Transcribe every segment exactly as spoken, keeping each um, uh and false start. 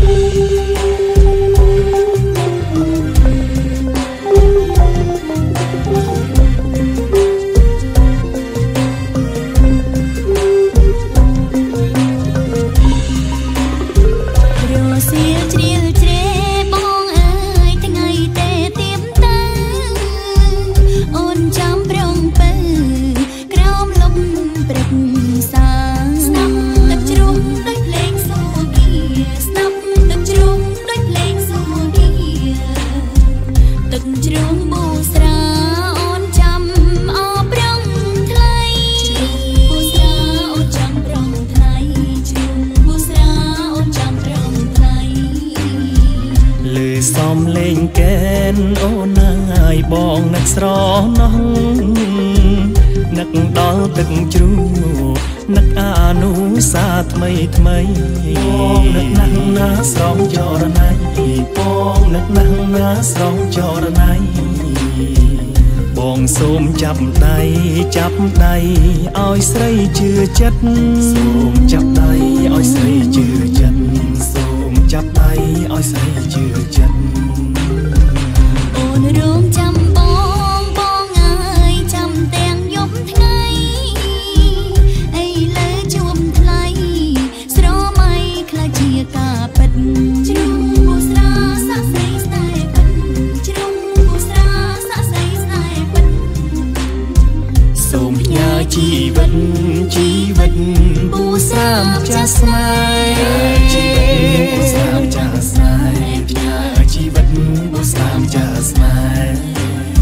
បងនឹកស្រណោះនឹកដល់ទឹកជ្រោះនឹកអានុសាថ្មីថ្មីបងនឹកណាស់ណាស្រងចរណៃបងនឹកណាស់ណាស្រងចរណៃបងសូមចាប់ដៃចាប់ដៃឲ្យស្រីជឿចិត្តសូមចាប់ដៃឲ្យស្រីជឿចិត្តសូមចាប់ដៃឲ្យស្រីជឿចិត្តអូនរងចាំបងបងអើយចាំទាំងយប់ថ្ងៃអីលើជួមថ្លៃស្រមៃខ្លាចជាការពិតជ្រុំពូស្រាសាក់ស្រីស្នេហ៍ពិតជ្រុំពូស្រាសាក់ស្រីស្នេហ៍ពិតសូមផ្ញើជីវិតជីវិតពូស្រាម្ចាស់ស្នេហ៍ជីវិតពូស្រាម្ចាស់ស្នេហ៍ផ្ញើជីវិតពូស្រាម្ចាស់ស្នេហ៍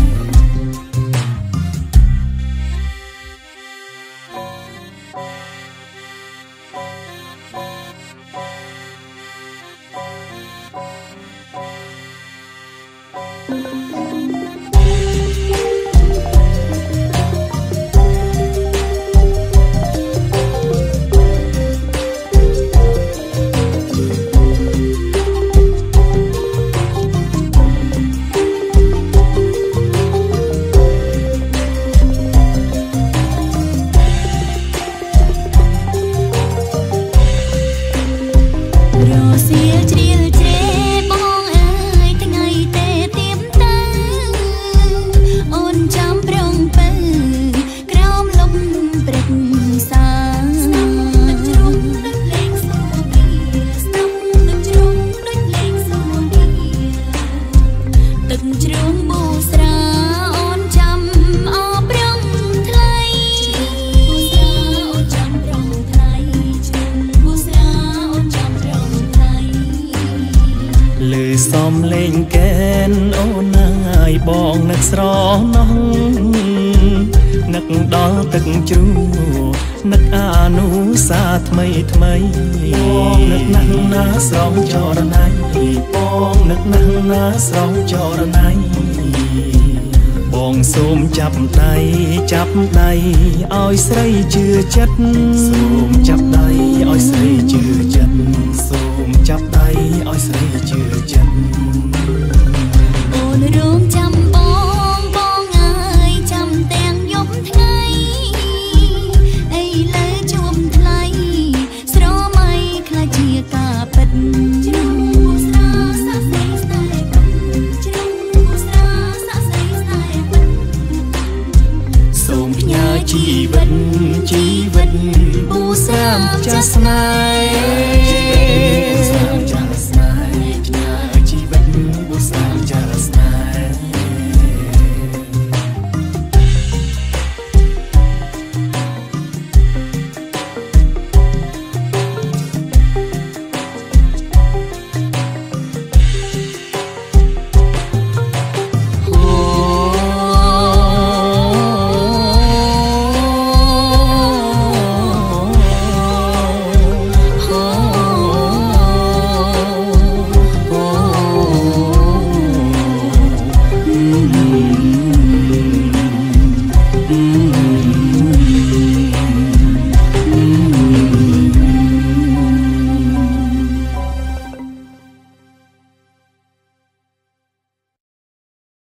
សំលេងកែនអូនណាយបងនឹកស្រណោះនឹកដល់ទឹកជ្រោះនឹកអានុសាថ្មីថ្មីបងនឹកណាស់ណាស្រងចរណៃបងនឹកណាស់ណាស្រងចរណៃបងសូមចាប់ដៃចាប់ដៃឲ្យស្រីជឿចិត្តសូមចាប់ដៃឲ្យស្រីជឿ